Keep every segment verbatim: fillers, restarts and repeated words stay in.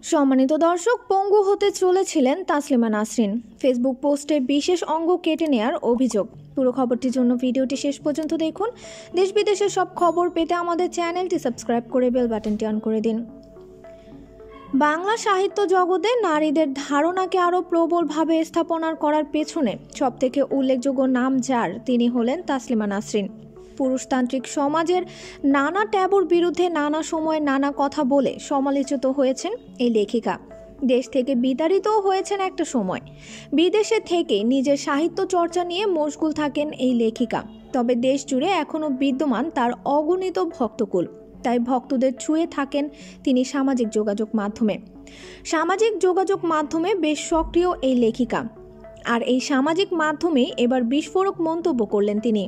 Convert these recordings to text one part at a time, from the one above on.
সম্মানিত দর্শক, পঙ্গু হতে চলেছিলেন তাসলিমা নাসরিন। ফেসবুক পোস্টে বিশেষ অঙ্গ কেটে নেয়ার অভিযোগ। পুরো খবরটির জন্য ভিডিওটি শেষ পর্যন্ত দেখুন। দেশ বিদেশের সব খবর পেতে আমাদের চ্যানেলটি সাবস্ক্রাইব করে বেল বাটনটি অন করে দিন। বাংলা সাহিত্য জগতে নারীদের ধারণাকে আরও প্রবলভাবে স্থাপনার করার পেছনে সবথেকে উল্লেখযোগ্য নাম যার, তিনি হলেন তাসলিমা নাসরিন। পুরুষতান্ত্রিক সমাজের নানা ট্যাবুর বিরুদ্ধে নানা সময়ে নানা কথা বলে সমালোচিত হয়েছেন এই লেখিকা। দেশ থেকে বিতাড়িতও হয়েছেন একটা সময়। বিদেশে থেকে নিজের সাহিত্য চর্চা নিয়ে মশগুল থাকেন এই লেখিকা। তবে দেশ জুড়ে এখনও বিদ্যমান তার অগণিত ভক্তকুল। তাই ভক্তদের ছুঁয়ে থাকেন তিনি সামাজিক যোগাযোগ মাধ্যমে। সামাজিক যোগাযোগ মাধ্যমে বেশ সক্রিয় এই লেখিকা। আর এই সামাজিক মাধ্যমেই এবার বিস্ফোরক মন্তব্য করলেন তিনি।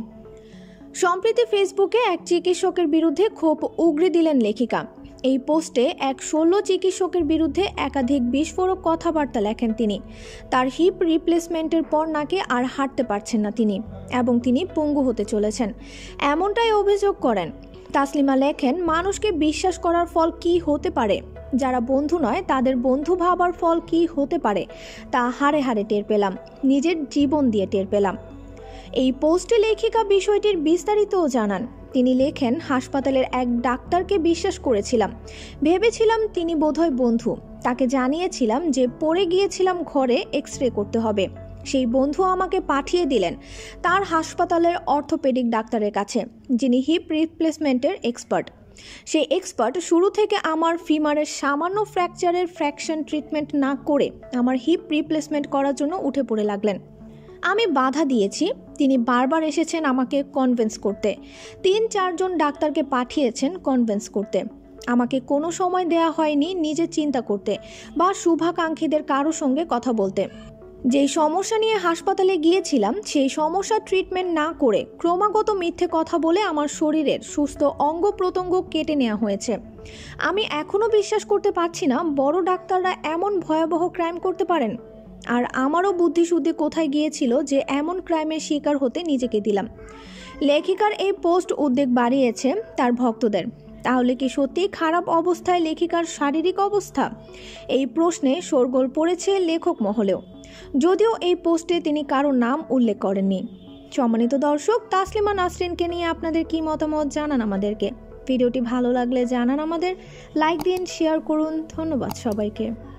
সম্প্রতি ফেসবুকে এক চিকিৎসকের বিরুদ্ধে ক্ষোভ উগরে দিলেন লেখিকা। এই পোস্টে এক ষোলো চিকিৎসকের বিরুদ্ধে একাধিক বিস্ফোরক কথাবার্তা লেখেন তিনি। তার হিপ রিপ্লেসমেন্টের পর নাকি আর হাঁটতে পারছেন না তিনি, এবং তিনি পঙ্গু হতে চলেছেন, এমনটাই অভিযোগ করেন। তাসলিমা লেখেন, মানুষকে বিশ্বাস করার ফল কি হতে পারে, যারা বন্ধু নয় তাদের বন্ধু ভাবার ফল কি হতে পারে তা হাড়ে হাড়ে টের পেলাম, নিজের জীবন দিয়ে টের পেলাম। এই পোস্টে লেখিকা বিষয়টির বিস্তারিতও জানান। তিনি লেখেন, হাসপাতালের এক ডাক্তারকে বিশ্বাস করেছিলাম, ভেবেছিলাম তিনি বোধহয় বন্ধু। তাকে জানিয়েছিলাম যে পড়ে গিয়েছিলাম, ঘরে এক্স রে করতে হবে। সেই বন্ধু আমাকে পাঠিয়ে দিলেন তার হাসপাতালের অর্থোপেডিক ডাক্তারের কাছে, যিনি হিপ রিপ্লেসমেন্টের এক্সপার্ট। সেই এক্সপার্ট শুরু থেকে আমার ফিমারের সামান্য ফ্র্যাকচারের ফ্র্যাকশন ট্রিটমেন্ট না করে আমার হিপ রিপ্লেসমেন্ট করার জন্য উঠে পড়ে লাগলেন। আমি বাধা দিয়েছি, তিনি বারবার এসেছেন আমাকে কনভিন্স করতে। তিন চারজন ডাক্তারকে পাঠিয়েছেন কনভিন্স করতে। আমাকে কোনো সময় দেয়া হয়নি নিজে চিন্তা করতে বা শুভাকাঙ্ক্ষীদের কারো সঙ্গে কথা বলতে। যেই সমস্যা নিয়ে হাসপাতালে গিয়েছিলাম সেই সমস্যার ট্রিটমেন্ট না করে ক্রমাগত মিথ্যে কথা বলে আমার শরীরের সুস্থ অঙ্গ প্রত্যঙ্গ কেটে নেওয়া হয়েছে। আমি এখনও বিশ্বাস করতে পারছি না বড় ডাক্তাররা এমন ভয়াবহ ক্রাইম করতে পারেন। আর আমারও বুদ্ধিশুদ্ধি কোথায় গিয়েছিল যে এমন ক্রাইমের শিকার হতে নিজেকে দিলাম। লেখিকার এই পোস্ট উদ্বেগ বাড়িয়েছে তার ভক্তদের। তাহলে কি সত্যিই খারাপ অবস্থায় লেখিকার শারীরিক অবস্থা? এই প্রশ্নে শোরগোল পড়েছে লেখক মহলেও, যদিও এই পোস্টে তিনি কারো নাম উল্লেখ করেননি। সম্মানিত দর্শক, তাসলিমা নাসরিনকে নিয়ে আপনাদের কি মতামত জানান আমাদেরকে। ভিডিওটি ভালো লাগলে জানান আমাদের, লাইক দিন, শেয়ার করুন। ধন্যবাদ সবাইকে।